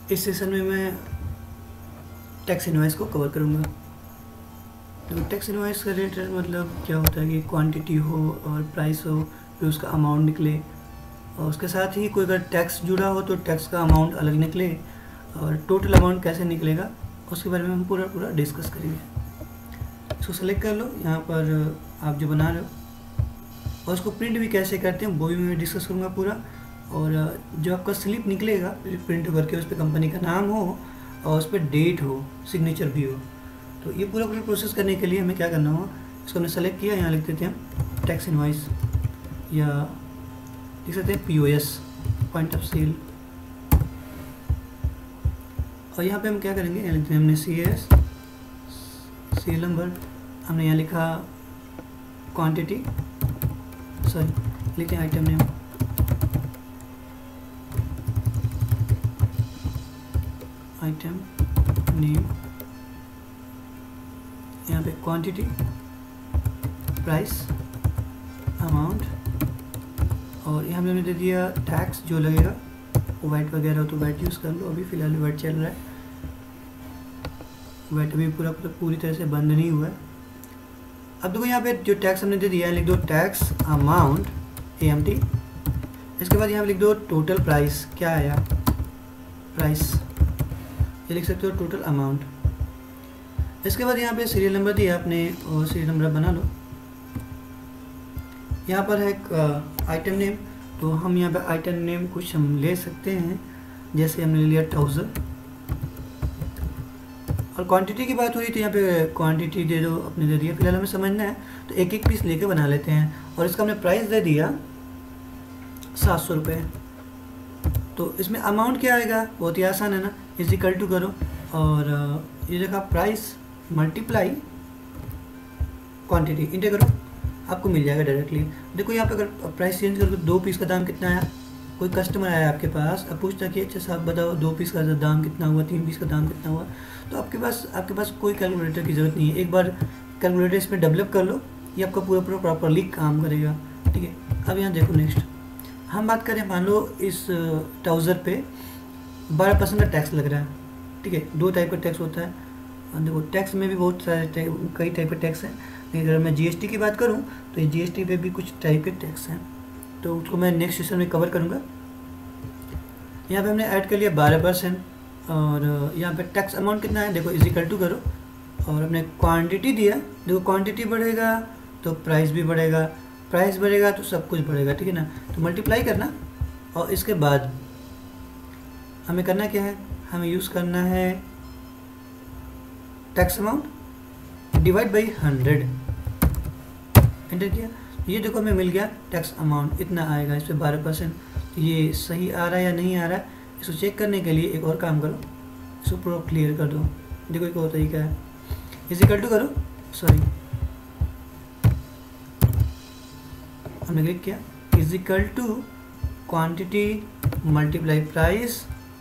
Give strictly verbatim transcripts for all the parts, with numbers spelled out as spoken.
इस सेशन में मैं टैक्स इनवॉइस को कवर करूँगा। तो टैक्स इनवॉइस का रिलेटेड मतलब क्या होता है कि क्वांटिटी हो और प्राइस हो, फिर उसका अमाउंट निकले, और उसके साथ ही कोई अगर टैक्स जुड़ा हो तो टैक्स का अमाउंट अलग निकले, और टोटल अमाउंट कैसे निकलेगा उसके बारे में हम पूरा पूरा डिस्कस करेंगे। इसको सेलेक्ट कर लो यहाँ पर आप जो बना रहे हो, और उसको प्रिंट भी कैसे करते हैं वो भी मैं डिस्कस करूँगा पूरा। और जो आपका स्लिप निकलेगा प्रिंट करके उस पर कंपनी का नाम हो और उस पर डेट हो, सिग्नेचर भी हो। तो ये पूरा पूरा प्रोसेस करने के लिए हमें क्या करना होगा, इसको हमने सेलेक्ट किया, यहाँ लिख देते हैं टैक्स इनवॉइस, या लिख सकते हैं P O S, point of sale. और यहाँ पे हम क्या करेंगे, यहाँ लिखते हैं हमने सी एस, सीरियल नंबर, हमने यहाँ लिखा क्वांटिटी, सॉरी लिखते हैं आइटम नेम, आइटम नेम, यहाँ पे क्वांटिटी, प्राइस, अमाउंट, और यहाँ पे हमने दे दिया टैक्स जो लगेगा, वो वैट वगैरह हो तो वैट यूज़ कर लो, अभी फ़िलहाल वैट चल रहा है, वैट अभी पूरा पूरा पूरी तरह से बंद नहीं हुआ है। अब देखो यहाँ पे जो टैक्स हमने दे दिया है, लिख दो tax amount A M T, इसके बाद यहाँ पे लिख दो टोटल प्राइस, क्या आया प्राइस, ये लिख सकते हो टोटल अमाउंट। इसके बाद यहाँ पे सीरियल नंबर दिया आपने, और सीरियल नंबर बना लो। यहाँ पर है एक आइटम नेम, तो हम यहाँ पे आइटम नेम कुछ हम ले सकते हैं, जैसे हमने ले लिया ट्राउज़र। और क्वांटिटी की बात हुई तो यहाँ पे क्वांटिटी दे दो, अपने दे दिया, फिलहाल हमें समझना है तो एक एक पीस लेके बना लेते हैं। और इसका हमने प्राइस दे दिया सात सौ रुपये। तो इसमें अमाउंट क्या आएगा, बहुत ही आसान है ना, इज इक्वल टू करो, और ये देखा प्राइस मल्टीप्लाई क्वांटिटी, इंटर करो, आपको मिल जाएगा डायरेक्टली। देखो यहाँ पे अगर प्राइस चेंज करो, दो पीस का दाम कितना आया, कोई कस्टमर आया आपके पास, अब पूछता कि अच्छा साहब बताओ दो पीस का दाम कितना हुआ, तीन पीस का दाम कितना हुआ, तो आपके पास आपके पास कोई कैलकुलेटर की ज़रूरत नहीं है, एक बार कैलकुलेटर इसमें डेवलप कर लो, ये आपका पूरा पूरा प्रॉपरली काम करेगा। ठीक है, अब यहाँ देखो नेक्स्ट हम बात करें, मान लो इस ट्राउज़र पे बारह परसेंट का टैक्स लग रहा है। ठीक है, दो टाइप का टैक्स होता है, देखो टैक्स में भी बहुत सारे कई टाइप के टैक्स हैं, लेकिन अगर मैं जीएसटी की बात करूं तो ये जीएसटी पे भी कुछ टाइप के टैक्स हैं, तो उसको मैं नेक्स्ट सेशन में कवर करूंगा। यहाँ पे हमने ऐड कर लिया बारह परसेंट, और यहाँ पे टैक्स अमाउंट कितना है, देखो इज इक्वल टू करो, और हमने क्वांटिटी दिया, देखो क्वांटिटी बढ़ेगा तो प्राइस भी बढ़ेगा, प्राइस बढ़ेगा तो सब कुछ बढ़ेगा। ठीक है ना, तो मल्टीप्लाई करना, और इसके बाद हमें करना क्या है, हमें यूज़ करना है tax amount divide by hundred, enter किया, ये देखो हमें मिल गया टैक्स अमाउंट इतना आएगा, इस पर बारह परसेंट। ये सही आ रहा है या नहीं आ रहा है, इसको चेक करने के लिए एक और काम करो, इसको पूरा क्लियर कर दो। देखो एक और तरीका है, इज इक्वल टू करो, सॉरी हमने क्लिक किया, is equal to quantity multiply price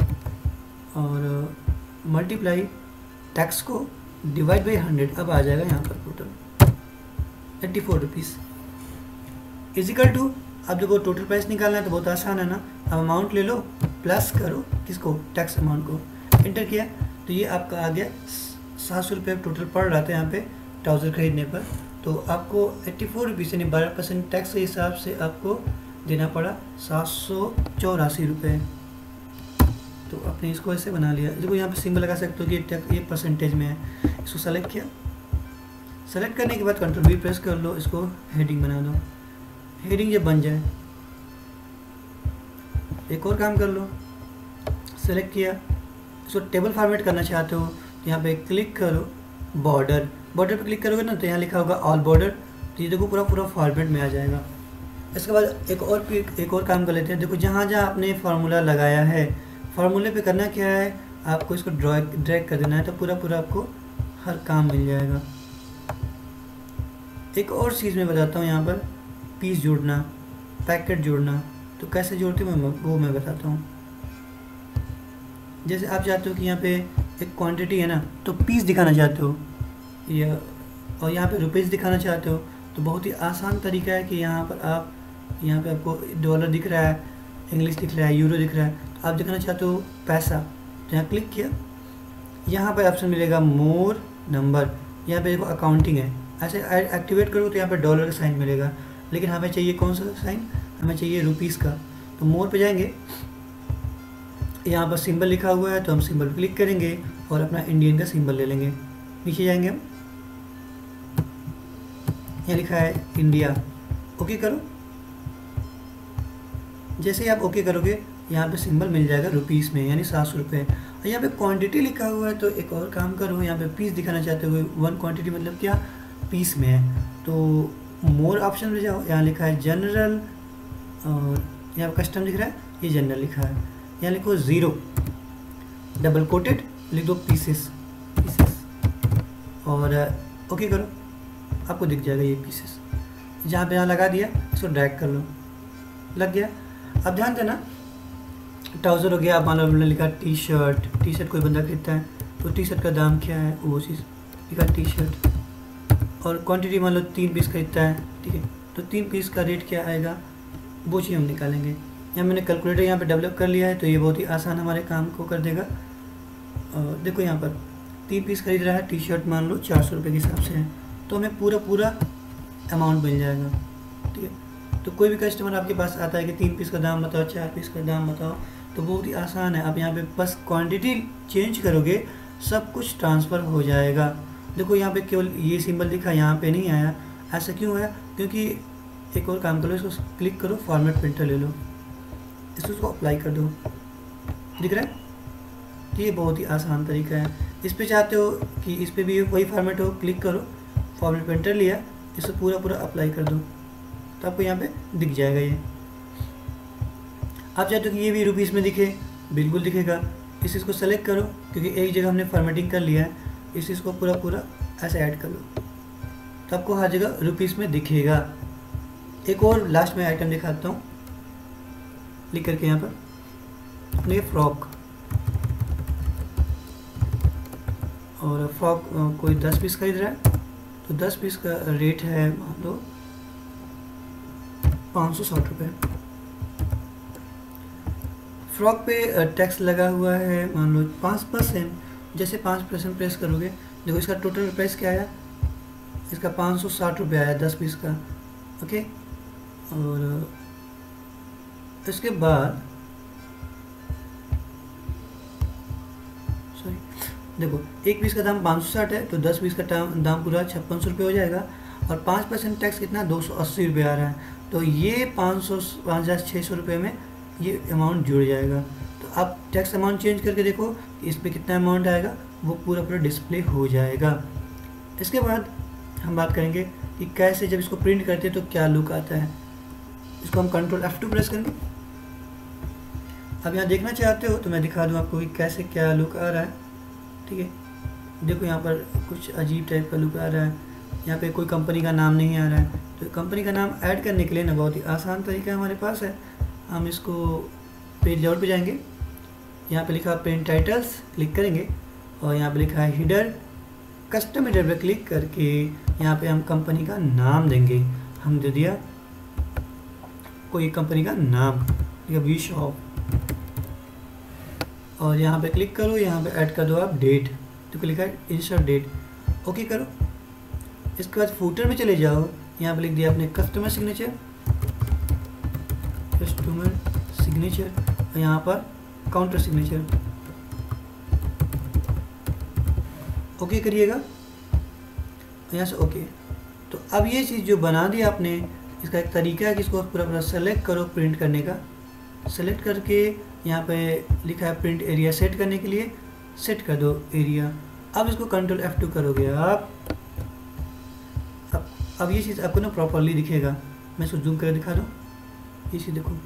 और मल्टीप्लाई टैक्स को डिवाइड बाई हंड्रेड, अब आ जाएगा यहाँ पर total eighty four rupees is equal to. अब देखो टोटल प्राइस निकालना है तो बहुत आसान है ना, अब अमाउंट ले लो प्लस करो किसको, टैक्स अमाउंट को, एंटर किया, तो ये आपका आ गया सात सौ रुपये टोटल पड़ रहा था यहाँ पे ट्राउज़र खरीदने पर, तो आपको एट्टी फोर रुपीज़ यानी बारह परसेंट टैक्स के हिसाब से आपको देना पड़ा सात सौ चौरासी रुपये। तो आपने इसको ऐसे बना लिया, देखो यहाँ पे सिंबल लगा सकते हो कि टैक्स ये परसेंटेज में है, इसको सेलेक्ट किया, सेलेक्ट करने के बाद कंट्रोल वी प्रेस कर लो, इसको हेडिंग बना दो, हेडिंग जब बन जाए एक और काम कर लो, सेलेक्ट किया, इसको टेबल फॉर्मेट करना चाहते हो तो यहाँ पे क्लिक करो, बॉर्डर, बॉर्डर पे क्लिक करोगे ना तो यहाँ लिखा होगा ऑल बॉर्डर, तो ये देखो पूरा पूरा फॉर्मेट में आ जाएगा। इसके बाद एक और एक और काम कर लेते हैं, देखो जहाँ जहाँ आपने फार्मूला लगाया है, फार्मूले पे करना क्या है, आपको इसको ड्रॉ ड्रैग कर देना है, तो पूरा पूरा आपको हर काम मिल जाएगा। एक और चीज़ मैं बताता हूँ, यहाँ पर पीस जोड़ना, पैकेट जोड़ना, तो कैसे जोड़ते हो मैं वो मैं बताता हूँ। जैसे आप चाहते हो कि यहाँ पे एक क्वांटिटी है ना, तो पीस दिखाना चाहते हो या और यहाँ पे रुपीज़ दिखाना चाहते हो, तो बहुत ही आसान तरीका है कि यहाँ पर आप यहाँ पे आपको डॉलर दिख रहा है, इंग्लिश दिख रहा है, यूरो दिख रहा है, तो आप दिखाना चाहते हो पैसा, तो यहाँ क्लिक किया, यहाँ पर ऑप्शन मिलेगा मोर नंबर, यहाँ पे देखो अकाउंटिंग है, ऐसे एक्टिवेट करो तो यहाँ पे डॉलर का साइन मिलेगा, लेकिन हमें चाहिए कौन सा साइन, हमें चाहिए रुपीज़ का। तो मोर पे जाएंगे, यहाँ पर सिंबल लिखा हुआ है तो हम सिंबल पर क्लिक करेंगे और अपना इंडियन का सिंबल ले लेंगे। नीचे जाएंगे हम, यहाँ लिखा है इंडिया, ओके करो। जैसे ही आप ओके करोगे यहाँ पे सिंबल मिल जाएगा रुपीस में, यानी सात सौ रुपये। और यहाँ पे क्वांटिटी लिखा हुआ है, तो एक और काम करो, यहाँ पे पीस दिखाना चाहते हुए वन क्वांटिटी मतलब क्या, पीस में है। तो मोर ऑप्शन में जाओ, यहाँ लिखा है जनरल, और यहाँ पे कस्टम लिख रहा है, ये जनरल लिखा है। यहाँ लिखो ज़ीरो, डबल कोटेड लिख दो पीसेस पीसेस और ओके करो, आपको दिख जाएगा ये पीसेस। जहाँ पे यहाँ लगा दिया इसको ड्रैग कर लो, लग गया। अब ध्यान देना, ट्राउज़र हो गया, आप मान लो हमने लिखा टी शर्ट, टी शर्ट कोई बंदा खरीदता है तो टी शर्ट का दाम क्या है, वो चीज़ लिखा टी शर्ट, और क्वांटिटी मान लो तीन पीस खरीदता है, ठीक है, तो तीन पीस का रेट क्या आएगा वो चीज़ हम निकालेंगे। यहाँ मैंने कैलकुलेटर यहाँ पे डेवलप कर लिया है, तो ये बहुत ही आसान हमारे काम को कर देगा। और देखो यहाँ पर तीन पीस खरीद रहा है, टी शर्ट मान लो चार सौ रुपये के हिसाब से है, तो हमें पूरा पूरा अमाउंट मिल जाएगा, ठीक है। तो कोई भी कस्टमर आपके पास आता है कि तीन पीस का दाम बताओ, चार पीस का दाम बताओ, तो बहुत ही आसान है। आप यहाँ पे बस क्वांटिटी चेंज करोगे, सब कुछ ट्रांसफ़र हो जाएगा। देखो यहाँ पे केवल ये सिंबल दिखा, यहाँ पे नहीं आया, ऐसा क्यों है, क्योंकि एक और काम करो, इसको क्लिक करो, फॉर्मेट प्रिंटर ले लो, इसको अप्लाई कर दो, दिख रहा है। तो ये बहुत ही आसान तरीका है। इस पे चाहते हो कि इस पे भी वही फॉर्मेट हो, क्लिक करो, फॉर्मेट प्रिंटर लिया, इसको पूरा पूरा अप्लाई कर दो, तो आपको यहाँ पे दिख जाएगा ये। आप चाहते हो कि ये भी रुपीज़ में दिखे, बिल्कुल दिखेगा। इस चीज़ को सेलेक्ट करो, क्योंकि एक जगह हमने फॉर्मेटिंग कर लिया है, इस चीज़ को पूरा पूरा ऐसे ऐड कर लो, तो आपको हर जगह रुपीज़ में दिखेगा। एक और लास्ट में आइटम दिखाता हूँ, लिख करके यहाँ पर अपने फ्रॉक, और फ्रॉक कोई दस पीस खरीद रहा है, तो दस पीस का रेट है मान लो पाँच सौ साठ रुपये। फ्रॉक पे टैक्स लगा हुआ है मान लो पाँच परसेंट, जैसे पाँच परसेंट प्रेस करोगे, देखो इसका टोटल प्राइस क्या आया, इसका पाँच सौ साठ रुपये आया दस पीस का, ओके। और इसके बाद सॉरी देखो एक पीस का दाम पाँच सौ साठ है, तो दस पीस का दाम पूरा छप्पन सौ रुपये हो जाएगा, और पाँच परसेंट टैक्स कितना दो सौ अस्सी रुपये आ रहा है, तो ये पाँच सौ पाँच हज़ार छः सौ रुपये में ये अमाउंट जुड़ जाएगा। तो आप टैक्स अमाउंट चेंज करके देखो इस पर कितना अमाउंट आएगा, वो पूरा पूरा डिस्प्ले हो जाएगा। इसके बाद हम बात करेंगे कि कैसे जब इसको प्रिंट करते हैं तो क्या लुक आता है। इसको हम कंट्रोल एफ टू प्रेस करेंगे। अब यहाँ देखना चाहते हो तो मैं दिखा दूँ आपको कि कैसे क्या लुक आ रहा है, ठीक है। देखो यहाँ पर कुछ अजीब टाइप का लुक आ रहा है, यहाँ पे कोई कंपनी का नाम नहीं आ रहा है, तो कंपनी का नाम ऐड करने के लिए ना बहुत ही आसान तरीका हमारे पास है। हम इसको पेज लेआउट पे जाएंगे, यहाँ पे लिखा प्रिंट टाइटल्स, क्लिक करेंगे, और यहाँ पे लिखा है हिडर, कस्टम हिडर पे क्लिक करके यहाँ पे हम कंपनी का नाम देंगे। हम दे दिया कोई कंपनी का नाम, ठीक है, वी शॉप, और यहाँ पे क्लिक करो, यहाँ पे ऐड कर दो आप डेट, तो लिखा है इंसर्ट डेट, ओके करो। इसके बाद फूटर में चले जाओ, यहाँ पे लिख दिया आपने कस्टमर सिग्नेचर, कस्टमर सिग्नेचर, और यहाँ पर काउंटर सिग्नेचर, ओके करिएगा, यहाँ से ओके। तो अब ये चीज़ जो बना दी आपने, इसका एक तरीका है कि इसको पूरा पूरा सेलेक्ट करो प्रिंट करने का। सेलेक्ट करके यहाँ पे लिखा है प्रिंट एरिया सेट करने के लिए, सेट कर दो एरिया। अब इसको कंट्रोल एफ टू करोगे आप, अब अब ये चीज़ आपको ना प्रॉपरली दिखेगा। मैं इसको जूम करके दिखा दूँ, ये चीज़ देखो,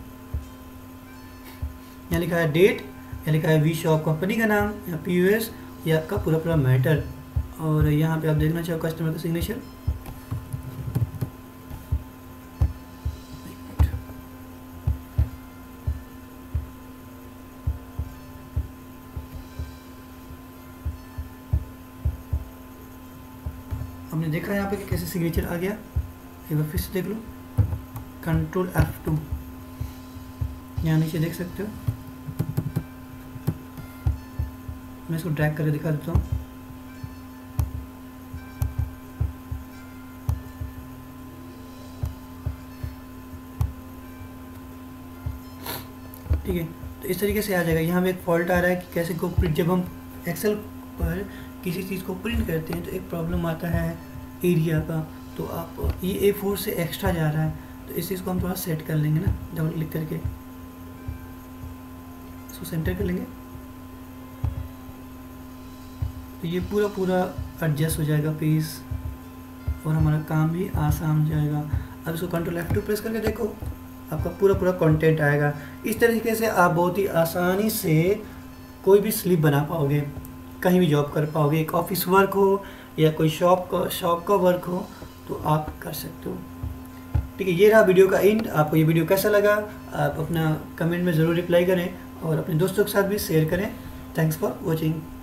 यहाँ लिखा है डेट, यहाँ लिखा है वी शॉप कंपनी का नाम, यहाँ पी यू एस, ये आपका पूरा पूरा मैटर, और यहाँ पे आप देखना चाहो कस्टमर का सिग्नेचर, हमने देखा यहाँ पे कि कैसे सिग्नेचर आ गया। एक बार फिर से देख लो, कंट्रोल एफ टू, यहाँ नीचे देख सकते हो, मैं इसको ड्रैग करके दिखा देता हूँ। ठीक है, तो इस तरीके से आ जाएगा। यहाँ में एक फॉल्ट आ रहा है कि कैसे को प्रिंट, जब हम एक्सेल पर किसी चीज़ को प्रिंट करते हैं तो एक प्रॉब्लम आता है एरिया का, तो आप ये ए फोर से एक्स्ट्रा जा रहा है, तो इस चीज़ को हम थोड़ा सेट कर लेंगे ना, डबल क्लिक करके इसको सेंटर कर लेंगे, तो ये पूरा पूरा एडजस्ट हो जाएगा पेज और हमारा काम भी आसान हो जाएगा। अब इसको कंट्रोल एफ टू प्रेस करके देखो, आपका पूरा पूरा कंटेंट आएगा। इस तरीके से आप बहुत ही आसानी से कोई भी स्लिप बना पाओगे, कहीं भी जॉब कर पाओगे। एक ऑफिस वर्क हो या कोई शॉप का शॉप का वर्क हो तो आप कर सकते हो। ठीक है, ये रहा वीडियो का एंड। आपको ये वीडियो कैसा लगा आप अपना कमेंट में ज़रूर रिप्लाई करें और अपने दोस्तों के साथ भी शेयर करें। Thanks for watching.